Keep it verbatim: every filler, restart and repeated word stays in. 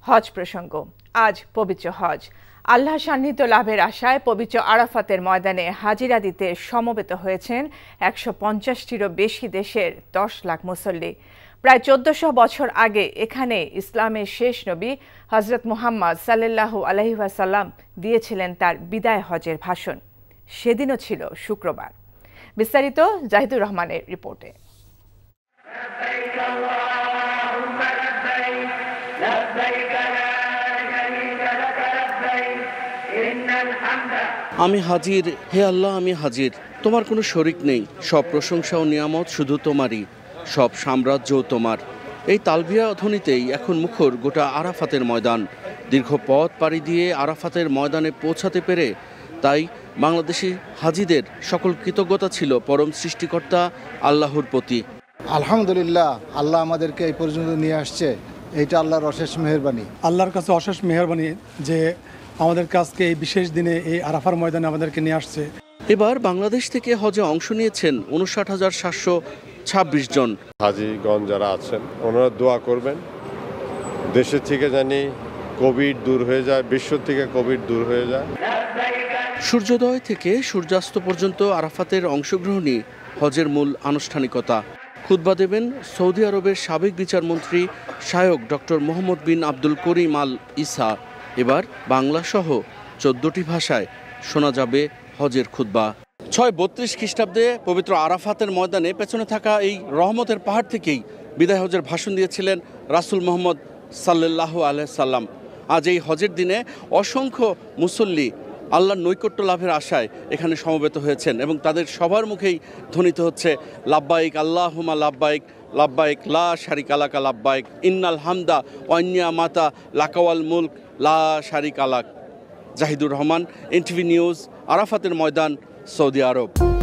হজ প্রসঙ্গ। আজ পবিত্র হজ। আল্লাহ সান্নিধ্য লাভের আশায় পবিত্র আরাফাতের ময়দানে হাজিরা দিতে সমবেত হয়েছেন একশো পঞ্চাশটিরও বেশি দেশের দশ লাখ মুসল্লি। প্রায় চোদ্দশো বছর আগে এখানে ইসলামের শেষ নবী হজরত মুহাম্মদ সাল্লাল্লাহু আলাইহি ওয়াসাল্লাম দিয়েছিলেন তার বিদায় হজের ভাষণ। সেদিনও ছিল শুক্রবার। বিস্তারিত জাহিদুর রহমানের রিপোর্টে। আমি হাজির, হে আল্লাহ, আমি হাজির। তোমার কোনো শরিক নেই, সব প্রশংসা ও নিয়ামত শুধু তোমারই, সব সাম্রাজ্য তোমার। এই তালবিয়া ধ্বনিতেই এখন মুখর গোটা আরাফাতের ময়দান। দীর্ঘ পথ পাড়ি দিয়ে আরাফাতের ময়দানে পৌঁছাতে পেরে তাই বাংলাদেশি হাজিদের সকল কৃতজ্ঞতা ছিল পরম সৃষ্টিকর্তা আল্লাহর প্রতি। আলহামদুলিল্লাহ, আল্লাহ আমাদেরকে এই পর্যন্ত নিয়ে আসছে, এইটা আল্লাহর অশেষ মেহেরবানি। আল্লাহর কাছে অশেষ মেহেরবানি যে আমাদের কাছকে এই বিশেষ দিনে এই আরাফার ময়দানে আমাদেরকে নিয়ে আসছে। এবার বাংলাদেশ থেকে হজে অংশ নিয়েছেন উনষাট হাজার সাতশো ছাব্বিশ জন হাজিগণ যারা আছেন, ওনারা দোয়া করবেন দেশে থেকে জানি কোভিড দূর হয়ে যায়, বিশ্ব থেকে কোভিড দূর হয়ে যায়। সূর্যোদয় থেকে সূর্যাস্ত পর্যন্ত আরাফাতের অংশগ্রহণই হজের মূল আনুষ্ঠানিকতা। খুতবা দেবেন সৌদি আরবের সাবেক বিচারমন্ত্রী শায়ক doctor Mohammad bin Abdul Karim Al Issa. এবার বাংলা সহ চোদ্দটি ভাষায় শোনা যাবে হজের খুতবা। ছয় বত্রিশ খ্রিস্টাব্দে পবিত্র আরাফাতের ময়দানে পেছনে থাকা এই রহমতের পাহাড় থেকেই বিদায় হজের ভাষণ দিয়েছিলেন রাসূল মোহাম্মদ সাল্লাল্লাহু আলাইহি সাল্লাম। আজ এই হজের দিনে অসংখ্য মুসল্লি আল্লাহর নৈকট্য লাভের আশায় এখানে সমবেত হয়েছেন এবং তাদের সবার মুখেই ধ্বনিত হচ্ছে লাব্বাইক আল্লাহুম্মা লাব্বাইক, লাব্বাইক লা শারিকা লাকা লাব্বাইক, ইন্নাল হামদা ওয়া নি'মাতা লাকাওয়াল মুলক লা শারিকা লাক। জাহিদুর রহমান, এনটিভি নিউজ, আরাফাতের ময়দান, সৌদি আরব।